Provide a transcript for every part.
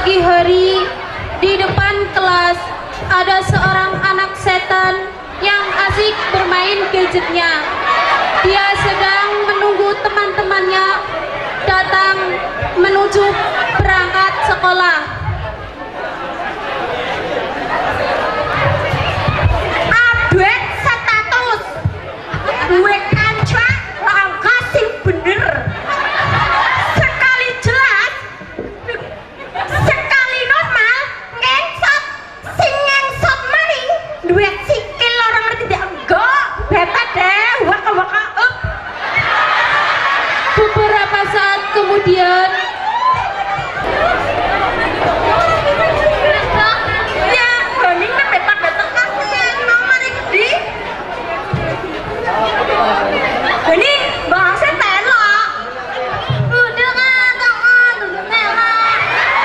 Pagi hari di depan kelas ada seorang anak setan yang asik bermain gadgetnya. Dia sedang menunggu teman-temannya datang menuju berangkat sekolah. Update status duwe kanca langkah sing bener. Sekali jelas, sekali normal, ngengsot sing ngengsot maning duwe sikil orang ngerti dia enggak beta deh waka-waka up. Beberapa saat kemudian ya hening kan beta kasih nomor di ini bahasa telok udah nggak dulu telok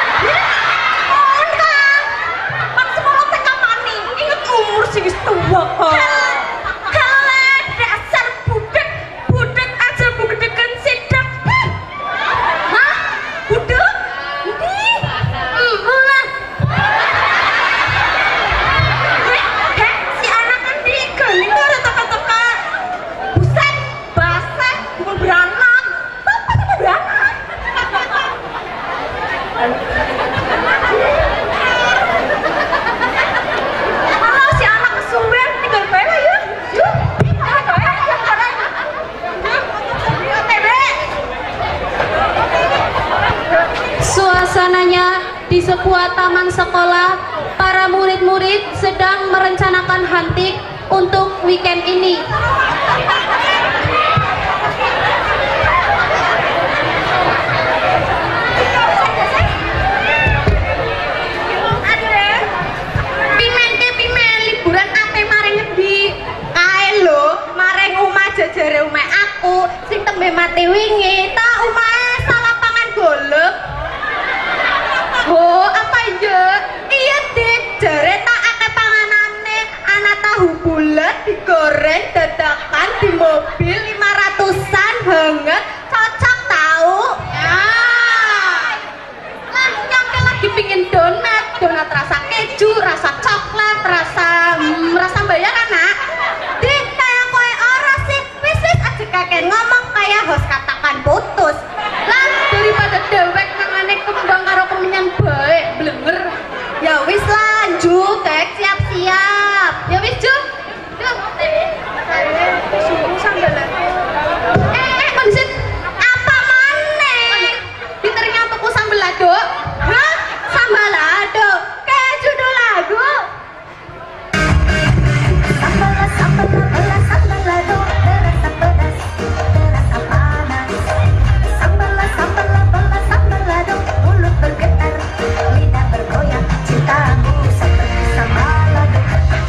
kan maksud mau teka mani inget umur sih tua kalian dasar budek aja bugedekan sidak hah budek di ulah si anak kan di galing tuh ada teka-teka buset basah bukan beranak apa sama beranak halo si anak kesumber tinggal bela ya yuk suasananya di sebuah taman sekolah. Para murid-murid sedang merencanakan hunting untuk weekend ini. pimen liburan ate maring ngendi kae lho maring omah jajare omah aku sing tembe mati wingi ta omahe salah pangan golek. Oh apa iya dik jare tak akeh panganane ana tahu bulat digoreng dadakan di mobil 500-an hangat cocok tahu lah nyangke lagi pingin donat rasa keju rasa coklat rasa bayar anak dik kayak kowe ora sih wis aja kakek ngomong kayak host katakan putus lah daripada dewek nangane kembang karo kemenyan baik blenger ya wis lanjut tek siap-siap ya wis Juk suruh sambelan kondisi apa maneh diterima tuku sambel lado hah sambal lado kayak judul lagu sambal lado terasa pedas terasa panas sambal lado mulut bergetar lidah bergoyang cintamu seperti sambal lado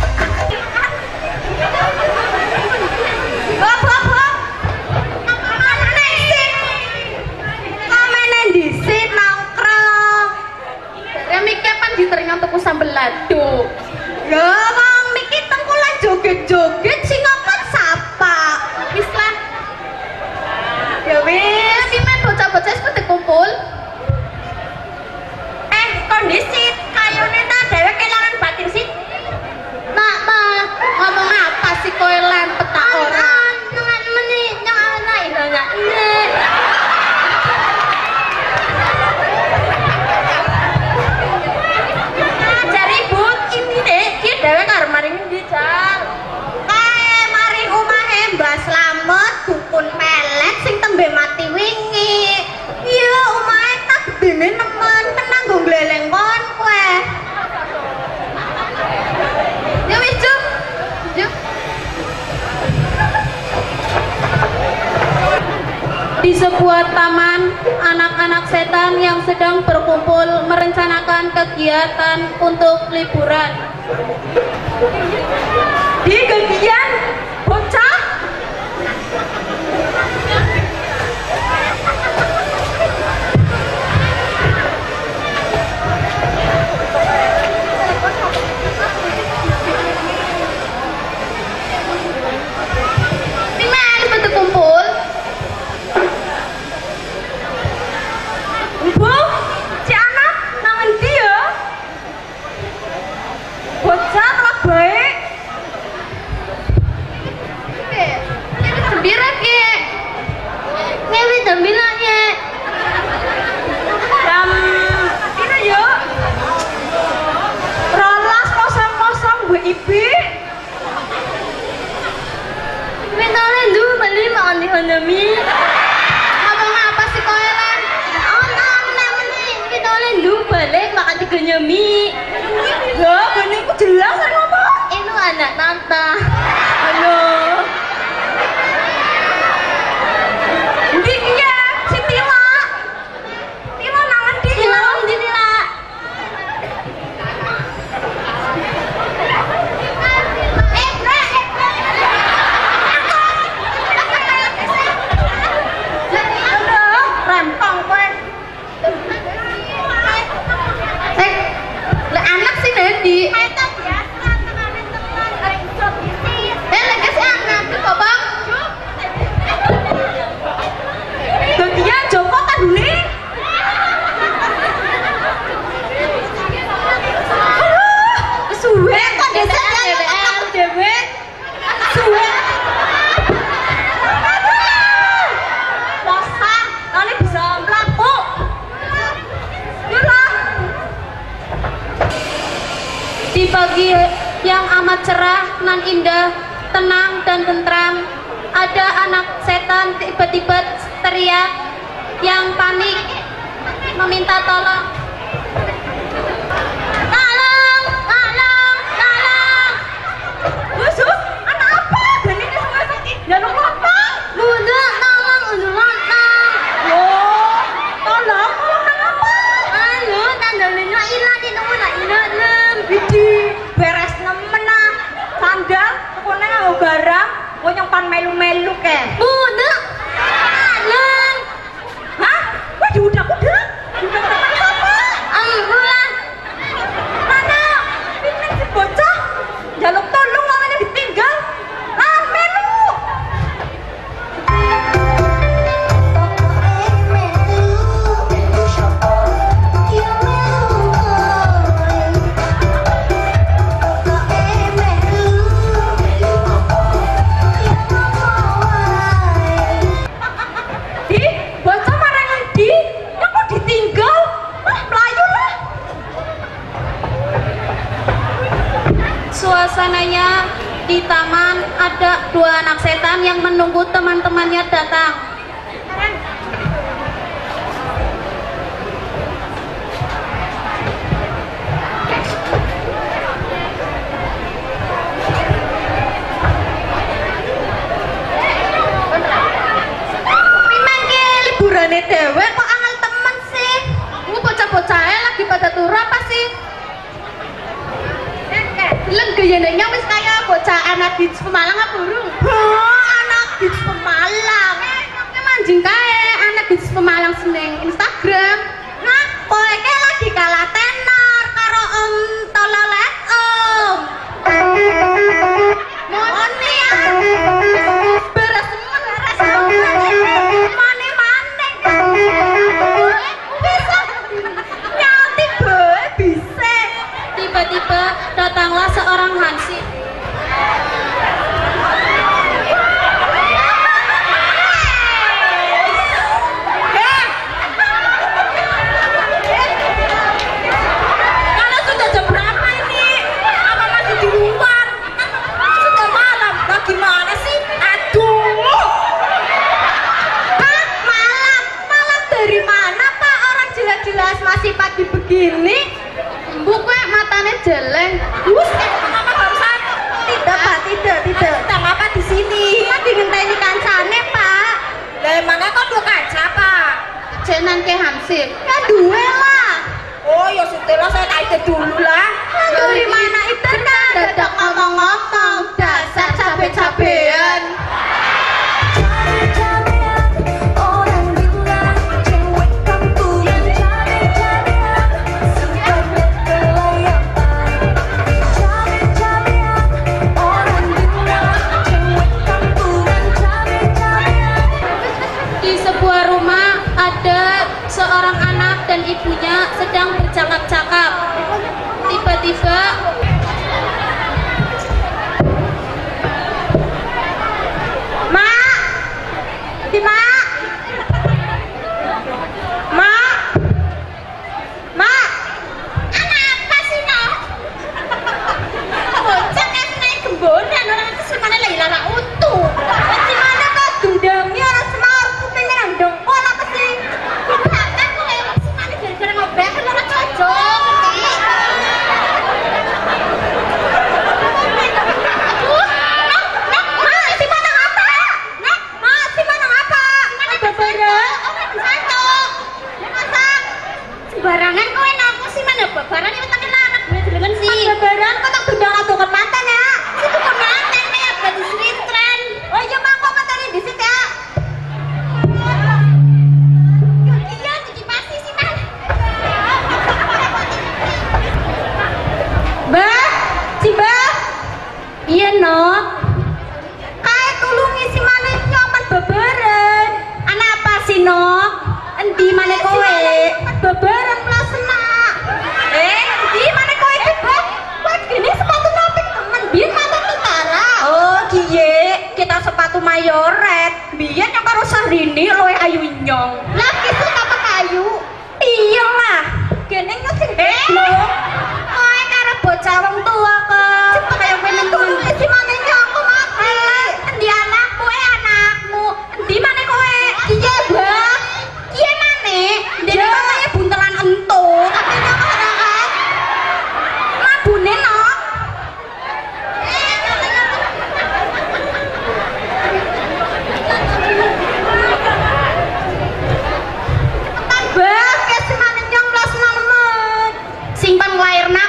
diterima tuku sambel lado ya wong niki tengkulan joget-joget sing ngomong sapa wis lah ya wis pimen bocah-bocah wis pada kumpul kondisi kayone ta dhewe kelangan batin sih nak ngomong apa sih kowe lempet tak ora jangan meni jangan naik nanya dewe karo maring endi Jal kae maring omahe Mbah Slamet dukun pelet sing tembe mati wingi iya omahe tak gedene nemen tenang nggo gleleng kon kowe ya wis Juk Di sebuah taman, anak-anak setan yang sedang berkumpul merencanakan kegiatan untuk liburan. di gagian bocah Pimen pada kumpul. Bu, si anak nang endi? melu balik makan tiganya mie. Lah, gini aku jelas kan ngomong. Itu anak tante. Halo. Ndi ya, si Tila. Tila nangan di. Tila ndi Tila. Rempong kowe. Lah anak sih Dendi. Eta biasa tengane teman arek iso bisnis. Lek kasih anak kok, Bang. Dia Joko tadune. Suwe kok desa DBL dhewe. Suwe. Bosan, kali bisa mlaku. Yura. Di pagi yang amat cerah nan indah, tenang dan tentram, ada anak setan tiba-tiba teriak yang panik meminta tolong. Tolong, tolong, tolong. Sus, anak apa? Gani ini semua sakit. Jaluk apa? Bunda, tolong, tolong. Oh, tolong apa? Anu, tandalnya ilang di nunggu nak ilang. Bidi, beres nemen ah. Sandal, tekone nganggo garam, kok nyempan melu-melu ke. Bunda, tolong. Hah? Wah, diudak-udak. Diudak-udak apa? Ambulan. Mana? Ini si bocah. Jaluk tolong mamanya ditinggal. Lah, melu. Di, bocah marah ngendi? Ya kok ditinggal? Wah, melayu lah. Suasananya di taman, ada dua anak setan yang menunggu teman-temannya datang. Memang ke liburane dewe kok angel temen sih. Lu bocah-bocahnya lagi pada turu apa sih? Leng gayanya wis kaya bocah anak di Pemalang apa burung? Anak di Pemalang. Manjing kae anak di Pemalang seneng Instagram. Nah, kowe ke lagi kalah tenar karo Om Tololet Om. Moni beres mane bisa nyati bae bisa. Tiba-tiba datanglah seorang hansip. Kalau sudah jam berapa ini? Apa masih di luar? Sudah malam. Bagaimana sih? Aduh. Hah? Malam? Malam dari mana, Pak? Orang jelas-jelas masih pagi begini. Buku matanya jelek. Apa barusan? Tidak, Pak. Tidak. Sedang apa di sini? Kan dimintain kancane, Pak. Lah emangnya kok dua kaca, Pak? Jenan ke Hamsip. Ya dua lah. Oh, ya setelah saya tanya dulu lah. Dari mana itu kan? Dadak ngomong-ngomong. Dasar cabe-cabean. Di sebuah rumah ada seorang anak dan ibu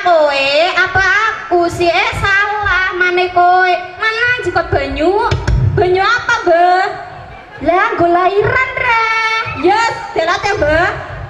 kowe apa aku sih salah mana kowe mana jika banyu apa Mbah lah nggo lairan ra yes delat ya Mbah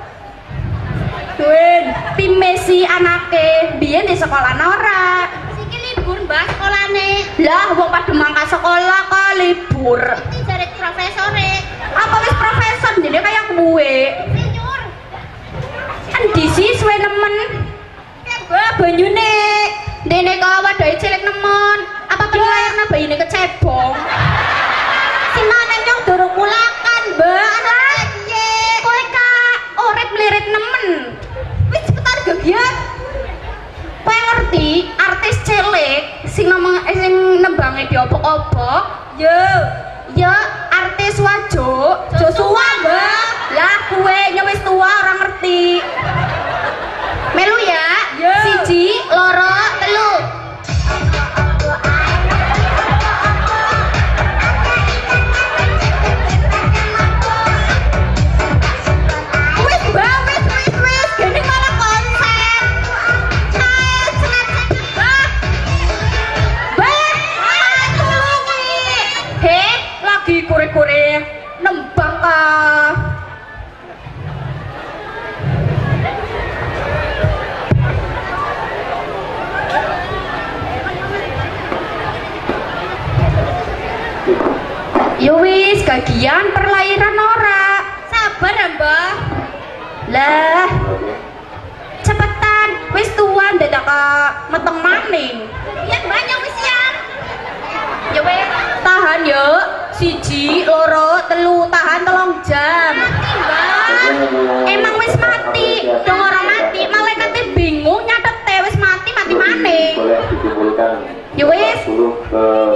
Duin pimesi anake biyen di sekolah ora siki libur Mbah sekolahne lah wong padha mangkat sekolah kok libur iki jare profesore apa wis profesor jadi kayak kue senior endi sih suwe nemen Mbah banyune dene kok wadah cilik nemen apa penlayarna bayine kecebong sinane nyong durung mulakan Mbah anak kowe kak urip mlirit nemen wis cepetan gegiat kowe ngerti artis cilik sing nembange diobok-obok yo artis wajo Joshua Mbah lah kowe wis tua ora ngerti melu ya siji loro telu wis Mbah wis gini malah konser lagi kure-kure nembang ya wis gagian perlairan ora sabar ya Mbah lah cepetan wis tua dadak meteng maning ya banyak wis siap ya wis tahan yo siji loro telu tahan 3 jam mati Mbah emang wis mati dong orang mati malaikatnya bingung nyatet wis mati maning boleh dikumpulkan ya wis